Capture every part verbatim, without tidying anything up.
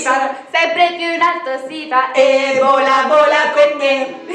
fa, sempre più in alto si fa e vola, vola con me.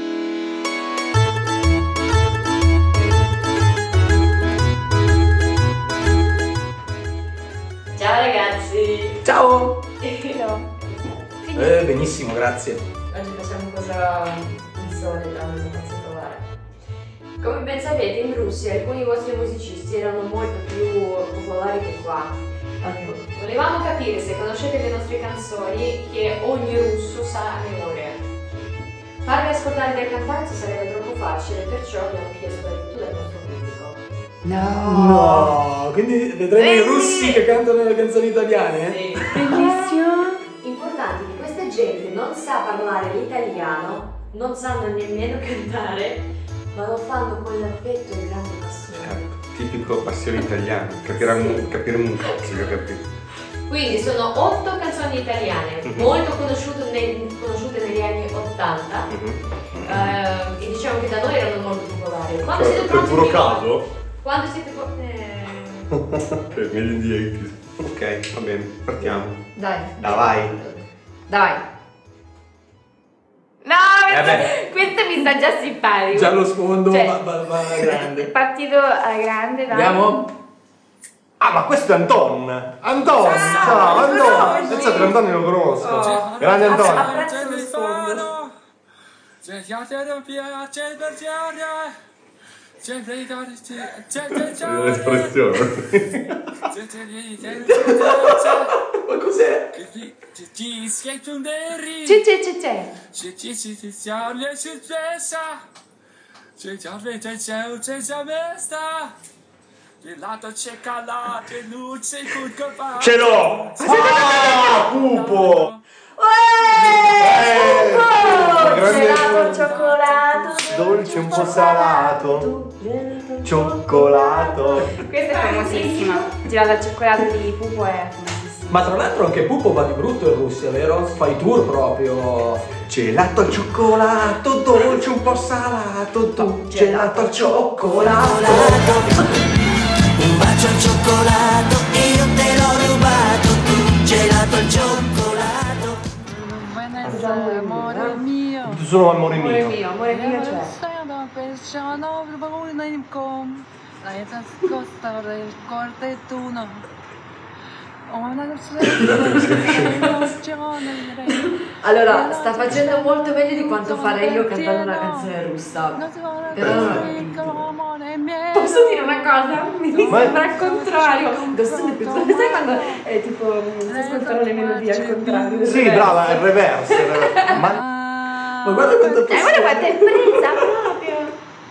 Ciao ragazzi! Ciao! Hello. Eh, benissimo, grazie. Oggi facciamo cosa insolita, non vi faccio provare. Come ben sapete, in Russia alcuni vostri musicisti erano molto più popolari che qua. Volevamo capire se conoscete le nostre canzoni che ogni russo sa a memoria. Farvi ascoltare dei cantanti sarebbe troppo facile, perciò abbiamo chiesto l'aiuto del nostro pubblico. No! No! Quindi vedremo i russi che cantano le canzoni italiane? Sì. Bellissimo! Importante che questa gente non sa parlare l'italiano, non sanno nemmeno cantare, ma lo fanno con l'affetto e grande passione. Tipico passione italiana, capiremo, sì. capiremo un cazzo che ho capito. Quindi sono otto canzoni italiane, mm-hmm. molto conosciute, nei, conosciute negli anni ottanta, mm-hmm. uh, e diciamo che da noi erano molto popolari. Quando cioè, siete per pronti? puro caso? Quando siete pronti? Eh... Ok, meglio in dieci. Ok, va bene, partiamo. Dai. Dai, vai. Dai. No, questo, eh questo mi sta già simpatico. Già lo sfondo cioè, va, va, va alla grande. È partito alla grande, dai. Andiamo? Ah, ma questo è Anton! Anton! Ah, ciao, Anton! Senza tre Anton lo conosco. Oh. Grande Anton! Apprezzo lo sfondo. L'espressione. Ma cos'è? C'è, c'è, c'è, c'è. Ce l'ho! Ah, pupo! Uè, pupo! Gelato al cioccolato, dolce un po' salato, cioccolato. Questa è famosissima. Gelato al cioccolato di Pupo è famosissima. Ma tra l'altro anche Pupo va di brutto in Russia, vero? Fai tour proprio. Gelato al cioccolato, dolce un po' salato, tu gelato al cioccolato. Un bacio al cioccolato, io te l'ho rubato, tu gelato al cioccolato. Amore mio. Tu sono amore mio. Amore mio, amore mio c'è. Allora, sta facendo molto meglio di quanto farei io cantando una canzone russa. Però posso dire una cosa? Mi sembra al contrario. Sai quando è tipo si ascoltano le melodie al contrario? Sì, brava, è il reverse. Ma, ma guarda quanto è. Eh, guarda quanto è presa proprio.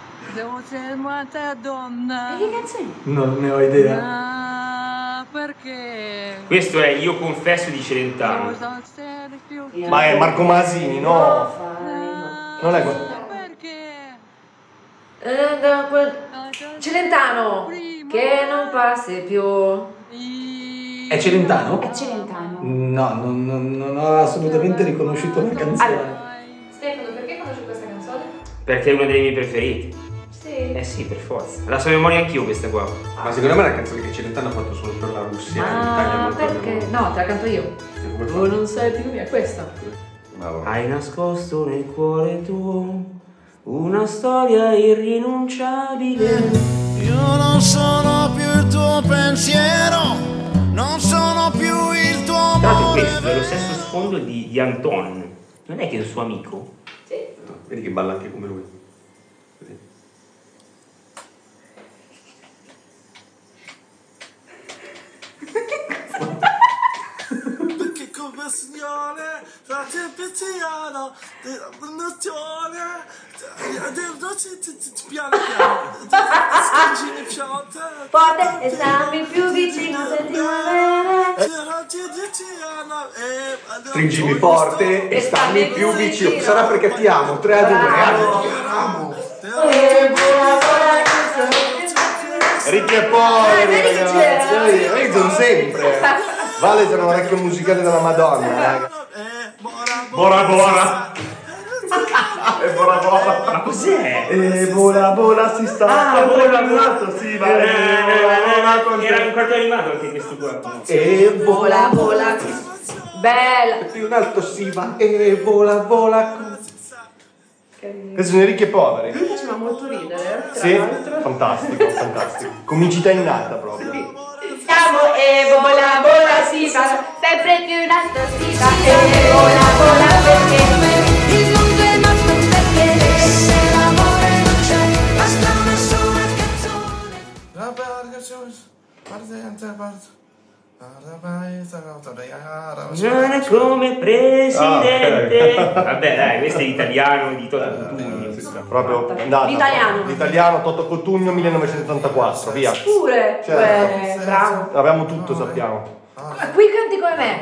E che canzone? Non ne ho idea. Perché? Questo è Io confesso di Celentano. Ma è Marco Masini, no? Non è quello. Perché? Celentano che non passi più. È Celentano? È Celentano. No, non, non, non ho assolutamente riconosciuto la canzone. Allora, Stefano, perché conosci questa canzone? Perché è una delle mie preferite. Sì. Eh sì, per forza. La so a memoria anch'io questa qua. Ma secondo me è una canzone che Celentano ha fatto solo per la Russia. Ah, perché? No, te la canto io. Tu non sei più mia, è questa. Hai nascosto nel cuore tuo una storia irrinunciabile. Io non sono più il tuo pensiero, non sono più il tuo amore. Tra l'altro questo è lo stesso sfondo di, di Anton. Non è che è un suo amico? Sì. No, vedi che balla anche come lui. Così. Perché come signore, la tempestiana, della nazione, del dolce piano piano, scangine piante. Forte e stammi più vicino, sentimi bene. Stringimi forte e stammi più vicino. Sarà perché ti amo. tre a due. Amo. Ricchi e poveri, ragazzi. Io sono sempre. Vale c'è un orecchio musicale della Madonna. Bora bora. E bora bora. Ma cos'è? E bora bora si sta. Ah, bora bora. Sì, va bene. Era un cartone animato anche questo qua. E vola vola. Bella. Più in alto si va e vola, vola. Questi sono i ricchi e poveri. Mi faceva molto ridere, tra Sì, l'altro. fantastico, fantastico. Comicità innata proprio. Siamo e vola, vola, si va, sempre più in alto si va, e vola, vola, perché Il mondo è nostro perché se l'amore non c'è, basta una sola canzone. Già come presidente. Vabbè dai, questo è italiano di Toto Cutugno. Proprio andata. L'italiano. L'italiano, Toto Cutugno millenovecentottantaquattro, via. pure, Certo. beh, bravo. Abbiamo tutto, sappiamo. Qui canti come me.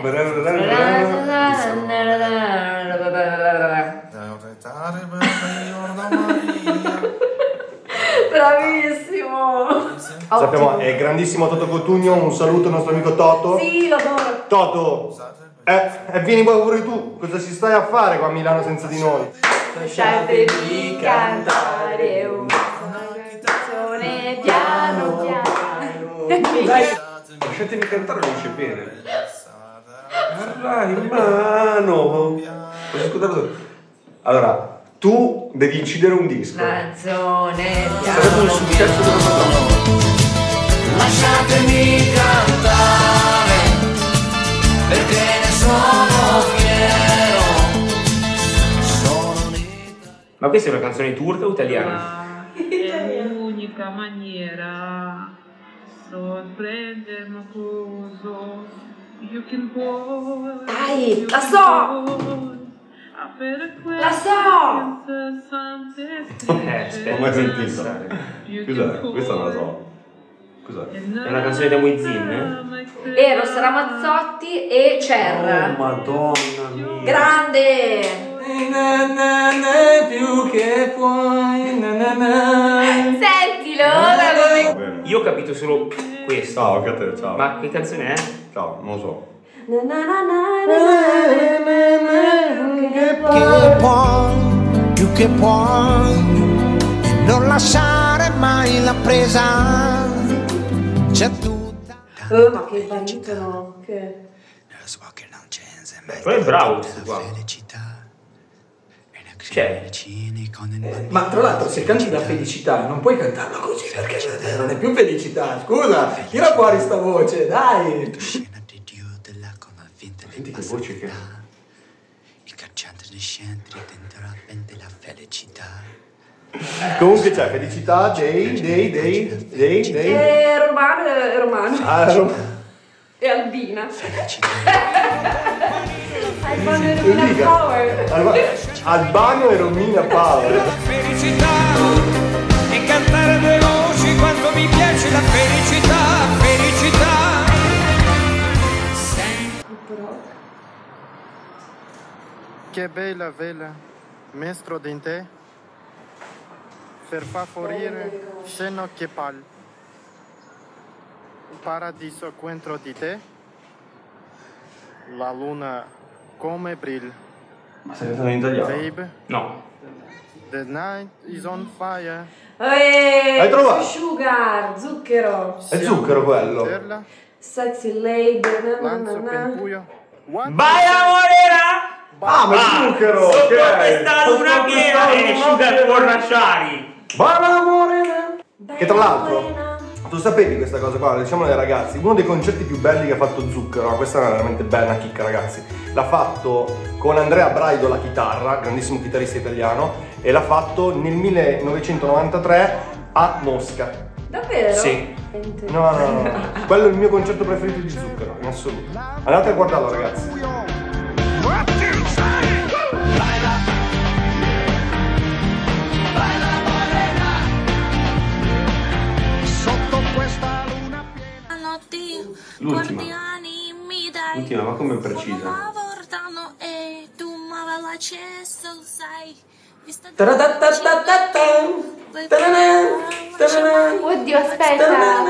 Bravissimo. Sappiamo, è grandissimo Toto Cutugno, un saluto al nostro amico Toto. Sì, lo adoro. Toto, eh, eh, vieni pure tu, cosa ci stai a fare qua a Milano senza di noi? Lasciatevi cantare una canzone piano piano. Dai, lasciatemi cantare, non c'è bene. Parla in mano. Ascoltate. Allora, tu devi incidere un disco. Canzone Sarebbe un piano successo della Madonna. Lasciatemi cantare perché ne sono fiero. Sono un'Italia. Ma questa è una canzone turca o italiana? È l'unica maniera sorprendere Macoso. You can pour, Dai, you la can so! pour. A per La so! so! Eh, aspetta. Non ho mai sentito. Cos'è? Questa non la so. Cos'è? È una canzone da Muezzin, eh? Eros Ramazzotti e Cher. Oh, Madonna mia. Grande! Più che puoi. Sentilo! Va bene. Io ho capito solo questo. Ciao, anche a te, ciao. Ma che canzone è? Ciao, non lo so. Na na na na na Che puoi, più che puoi, non lasciare mai la presa. C'è tutta. Oh, ma che baritono! Che... Però è bravo questo qua. Cioè, Ma tra l'altro se canti la felicità non puoi cantarla così perché non è più felicità. Scusa, tira fuori sta voce, dai. Senti che voce che... Il cacciante discende dentro la mente la felicità. Comunque c'è felicità dei, dei, dei, dei, dei. E Romano è Romano. Ah, Rom- E Albina. Albano e Romina Mica. Power. Alba- Albano e Romina Power. Felicità e cantare due voci quando mi piace la felicità, felicità. Che bella vela, mestro din te, per favorire seno che pal. Paradiso contro di te, la luna come brilla. Ma stai cantando in italiano? Babe, no. the night is on fire. Eeeh, Hai trovato? Sugar, zucchero. È zucchero quello. Terla, Sexy lady. Na, na, lanzo na, per na. buio. What? Baia Morena! Ah, ma è zucchero! Sotto ok. questa luna Sotto piena questa è luna Sugar piena. Borracciari. Balla morena. Che tra l'altro, Morena. tu sapevi questa cosa qua, diciamo ai ragazzi, uno dei concerti più belli che ha fatto Zucchero, ma questa è veramente bella chicca ragazzi, l'ha fatto con Andrea Braido alla chitarra, grandissimo chitarrista italiano, e l'ha fatto nel millenovecentonovantatré a Mosca. Davvero? Sì. No, no, no, no. Quello è il mio concerto preferito di Zucchero, in assoluto. Andate a guardarlo ragazzi. L'ultima. L'ultima, ma come precisa? Oddio, aspetta.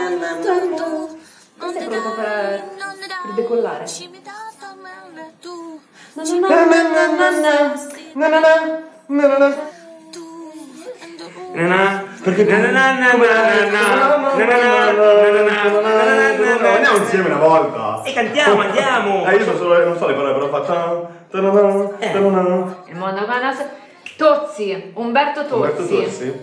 Tu sei pronto per, per decollare? No, no, no, no, no, no. Na na na, na na na. Na na, Perché tu... Andiamo insieme una volta. E cantiamo, andiamo. Eh, io so solo, non so le parole, però fa... Il mondo conosce... Tozzi, Umberto Tozzi. Umberto Tozzi?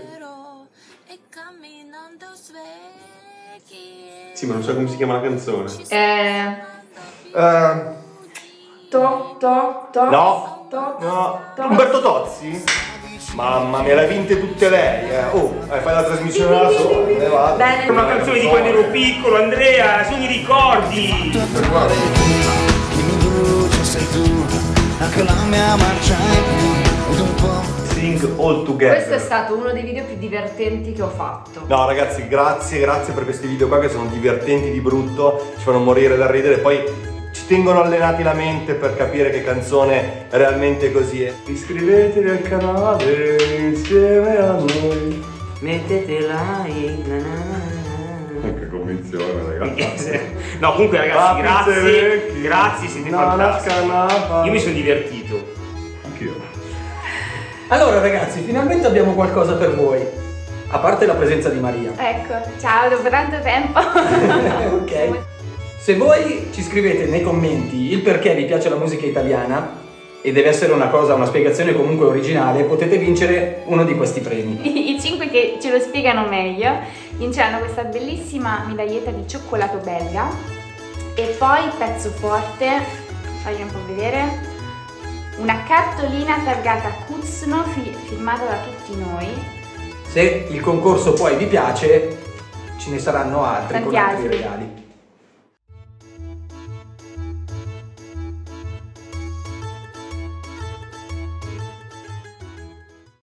Sì, ma non so come si chiama la canzone. Eh... Uh, to, to, to. no, to, no. to. Umberto Tozzi? Mamma mia, le ha vinte tutte lei, eh. Oh, eh, fai la trasmissione da sola, ne vado. Bene. È una canzone di quando ero piccolo, Andrea, sono i ricordi. Chi mi brucia sei tu, anche la mia marcia è più ed un po'. Sing all together. Questo è stato uno dei video più divertenti che ho fatto. No ragazzi, grazie, grazie per questi video qua che sono divertenti di brutto, ci fanno morire da ridere, poi ci tengono allenati la mente per capire che canzone realmente così è. Iscrivetevi al canale insieme a noi. Mettete like. Na na na. Che convinzione, ragazzi. No, comunque ragazzi, grazie. Grazie, siete Na, fantastici. na, na. Io mi sono divertito. Anch'io. Allora ragazzi, finalmente abbiamo qualcosa per voi. A parte la presenza di Maria. Ecco, ciao, dopo tanto tempo. Ok. Se voi ci scrivete nei commenti il perché vi piace la musica italiana, e deve essere una cosa, una spiegazione comunque originale, potete vincere uno di questi premi. I, i cinque che ce lo spiegano meglio vinceranno questa bellissima medaglietta di cioccolato belga e poi pezzo forte, fagli un po' vedere, una cartolina targata Kuzno fi firmata da tutti noi. Se il concorso poi vi piace, ce ne saranno altri Tanti con altri altri. regali.